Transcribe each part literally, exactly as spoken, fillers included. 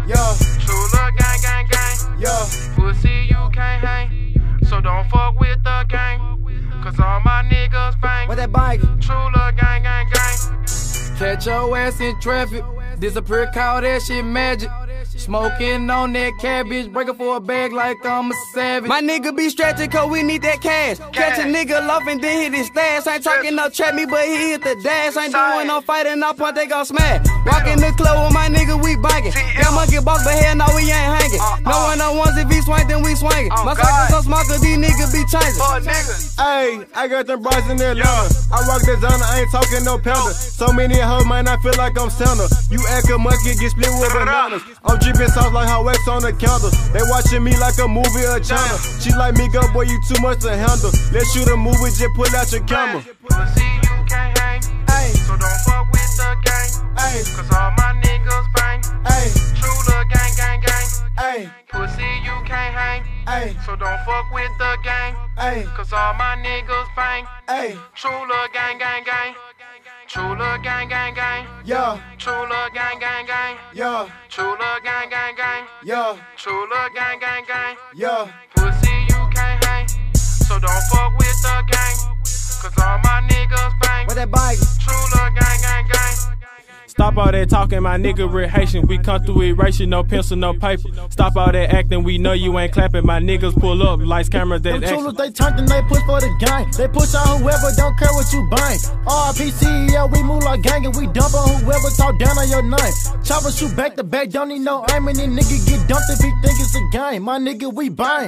Yeah. True love gang, gang, gang. Yeah. Pussy, you can't hang. So don't fuck with the gang. Cause all my niggas bang. What that bike? True love gang, gang, gang. Catch your ass in traffic. Disappear, call that shit magic. Smoking on that cabbage, breaking for a bag like I'm a savage. My nigga be stretching cause we need that cash. Catch a nigga off and then hit his stash. Ain't talking no trap me, but he hit the dash. Ain't doing no fighting, no point, they gon' smash. Walk in the club with my nigga, we biking. Got monkey box, but hell no, we ain't hanging. No one on ones, if he swing, then we swinging. My circles so smart cause these niggas be changing. Hey, I got them bras in Atlanta. I rock designer, I ain't talking no panda. So many hoes, man, I feel like I'm Santa. You act a monkey, get split with bananas. I'm dripping sauce like how wax on the counter. They watching me like a movie or channel. She like me, go boy, you too much to handle. Let's shoot a movie, just pull out your camera. Pussy, you can't hang. Ay. So don't fuck with the gang. Ay. Cause all my niggas bang. Ay. True love gang, gang, gang. Ay. Pussy, you can't hang. Ay. So don't fuck with the gang. Ay. Cause all my niggas bang. Ay. True love gang, gang, gang. True love gang, gang, gang. Yeah. True love gang, gang, gang. Yeah. True love gang, gang, gang. Yeah. True love gang, gang, gang. Yeah. Pussy, you can't hang. So don't fuck with the gang. Cause all my niggas bang. What that bike? True love gang, gang, gang. Stop all that talking, my nigga real Haitian. We come through erasure, no pencil, no paper. Stop all that acting, we know you ain't clapping. My niggas pull up, lights, cameras, that Them action. choolers, they turned and they push for the gang. They push on whoever, don't care what you bang. R I P C E L, we move like gang and we dump on whoever talk down on your name. Chopper shoot back to back, don't need no aim, and then nigga get dumped if he think it's a game. My nigga, we bang.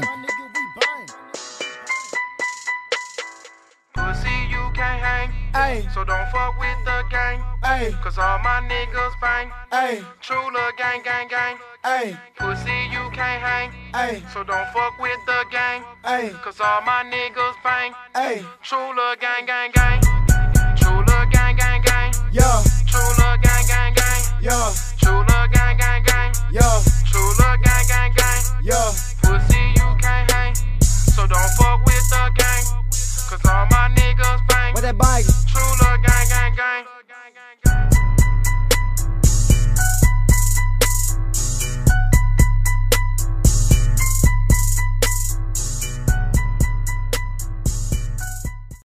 Pussy, you can't hang. Ay. So don't fuck with the gang. Ay. Cause all my niggas bang. Ay. True love gang, gang, gang. Ay. Pussy, you can't hang. Ay. So don't fuck with the gang. Ay. Cause all my niggas bang. Ay. True love gang, gang, gang. True love gang, gang, gang. Yeah. True love gang, gang, gang. Yeah. True love gang, gang, gang. Yeah. True love gang, gang, gang. Yeah.